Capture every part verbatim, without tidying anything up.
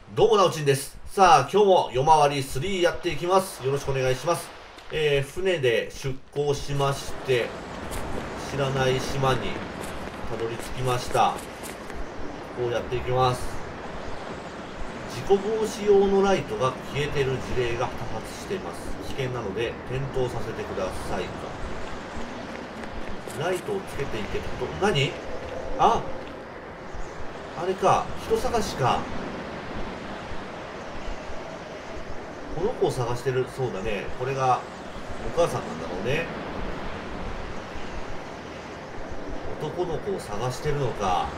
どうもなおちんです。さあ、今日も夜回りスリーやっていきます。よろしくお願いします。えー、船で出港しまして、知らない島にたどり着きました。こうやっていきます。事故防止用のライトが消えてる事例が多発しています。危険なので点灯させてくださいと。ライトをつけていけってこと？何？ああれか、人探しか。この子を探してる。そうだね。これがお母さんなんだろうね。男の子を探してるのか。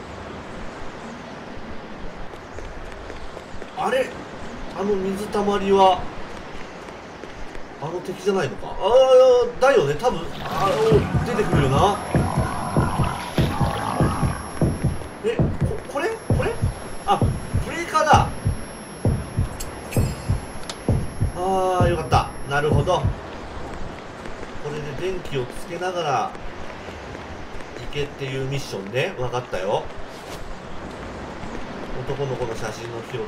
あれ、あの水たまりはあの敵じゃないのか。ああ、だよね。多分ああ出てくるよな。え、ここれこれあ、ブレーカーだ。ああ、よかった。なるほど。これで電気をつけながら行けっていうミッションね。分かったよ。男の子の写真の拾った。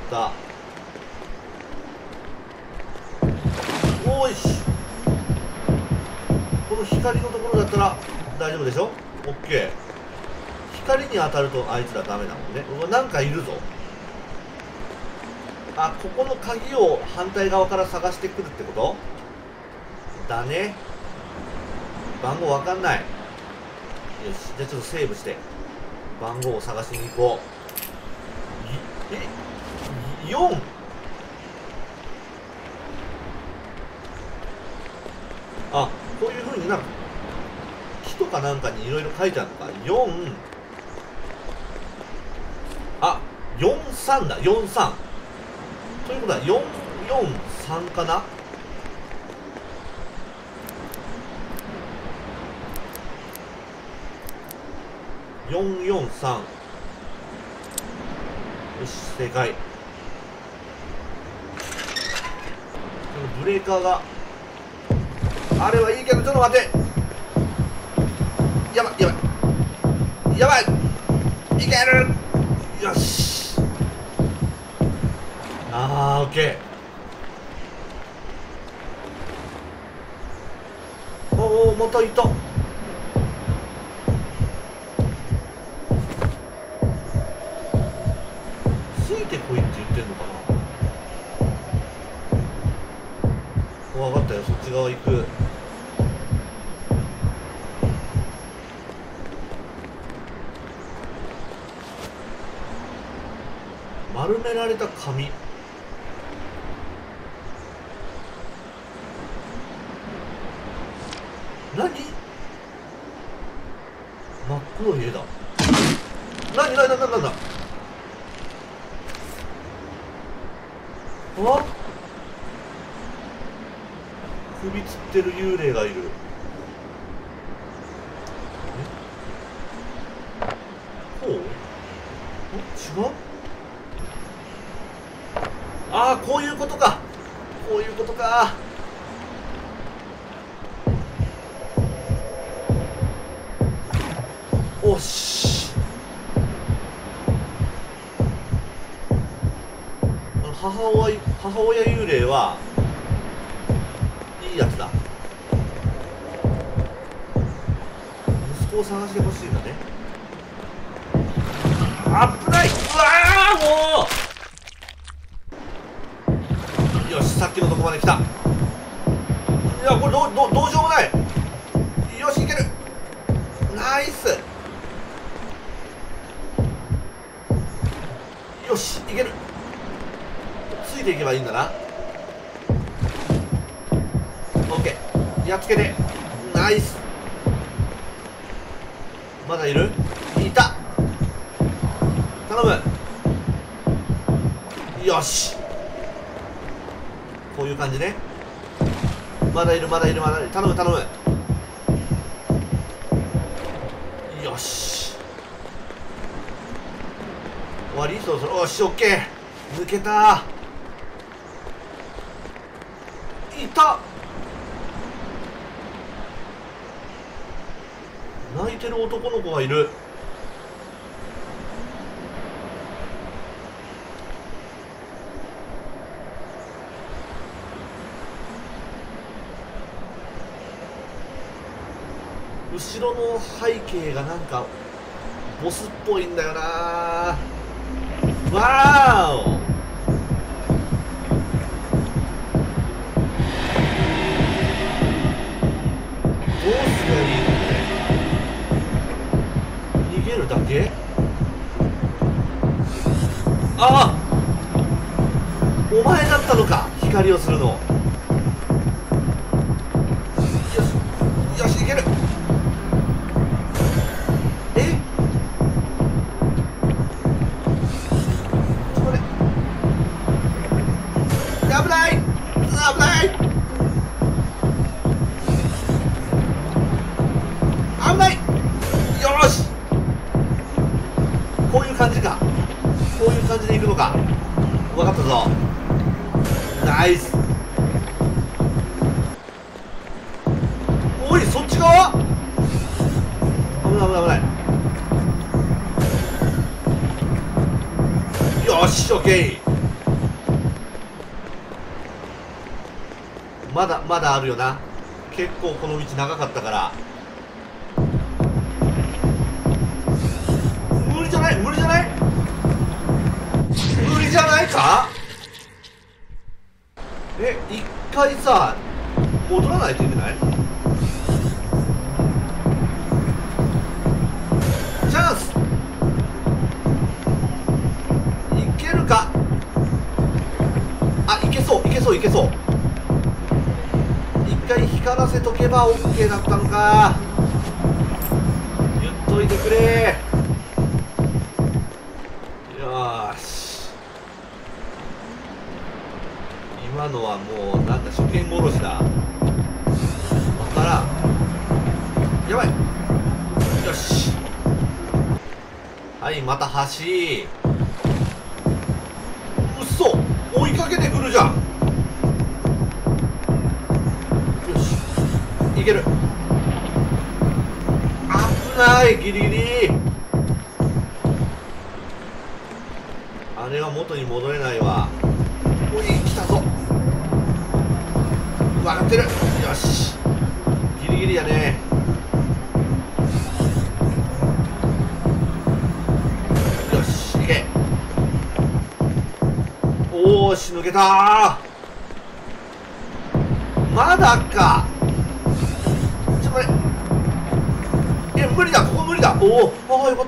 おいし、この光のところだったら大丈夫でしょ。オッケー。光に当たるとあいつらダメだもんね。うわ、なんかいるぞ。あ、ここの鍵を反対側から探してくるってことだね。番号わかんない。よし、じゃあちょっとセーブして番号を探しに行こう。いえよん。あ、こういう風になんか木とかなんかにいろいろ書いてあるのか。よん、あ、よんさんだ。よんさんということはよんよんさんかな。よんよんさん。よし、正解。このブレーカーがあれはいいけど、ちょっと待って。やばいやばいやばい。いける。よし。あー、オッケー。おお、またいた。ついてこいって言ってんのかな。分かったよ、そっち側行く。丸められた紙。何？真っ黒い絵だ。何何何何何だ。あ、首つってる幽霊がいる。え、こう？ん？違う？ああ、こういうことか。こういうことか。おし。母親母親幽霊はいいやつだ。息子を探してほしいんだね。危ない。うわー、もう。よし、さっきのとこまで来た。いや、これどうどうどうしようもない。よし、いける。ナイス。よし、いける。ついていけばいいんだな。オッケー、やっつけて。ナイス。まだいる？いた。頼む。よし、こういう感じね。まだいるまだいるまだいる。頼む頼む。よし、終わり。そろそろ。よし、オッケー。抜けた。いた。泣いてる男の子がいる。 後ろの背景がなんかボスっぽいんだよな。わーお、どうすりゃいいのね。逃げるだけ。ああ、お前だったのか、光をするの。よしよし、いける。え、ちょっと待って、危ない危ない危ない。よーし、こういう感じか、こういう感じでいくのか。分かったぞ。ナイス。おい、そっち側。危ない危ない危ない。よし、オッケー。まだまだあるよな。結構この道長かったから。無理じゃない、無理じゃない、無理じゃないか。え、一回さ戻らないといけない。チャンス、いけるか。あ、いけそういけそういけそう。一回光らせとけば OK だったのか。言っといてくれ。よし、今のはもうなんだ、初見殺しだ。わからん。やばい。よし、はい、また橋。うっそ、追いかけてくるじゃん。よし、いける。危ない、ギリギリ。あれは元に戻れないわ。おい、来たぞ。分かってる。よし、ギリギリやね。よし、いけ。おーし、抜けたー。まだか。ちょっと待って、え、無理だ、ここ無理だ。おお、ああ、よかった。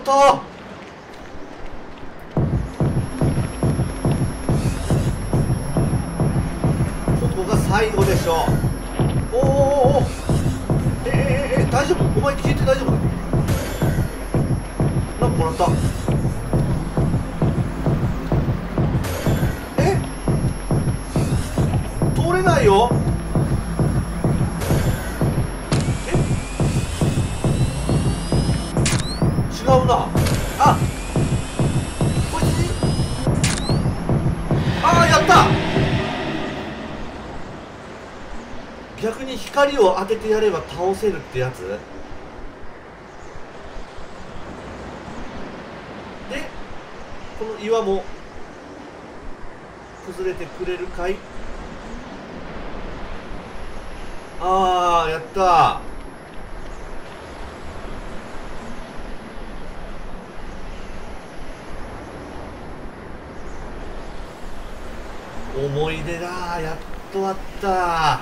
最後でしょ。おーおーおー、えー、えー、えー、大丈夫、お前聞いて大丈夫。なんかもらった。え、通れないよ。え、違うな。あ、こいつに、ああ、やった。逆に光を当ててやれば倒せるってやつで、この岩も崩れてくれるかい。あー、やったー。思い出だー、やっとあったー。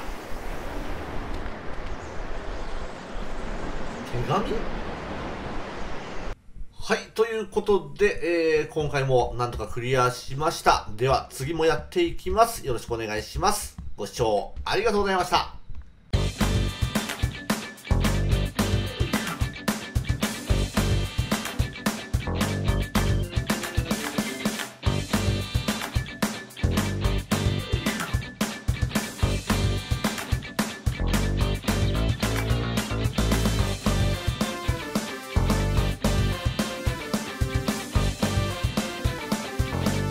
手紙。はい、ということで、えー、今回もなんとかクリアしました。では次もやっていきます。よろしくお願いします。ご視聴ありがとうございました。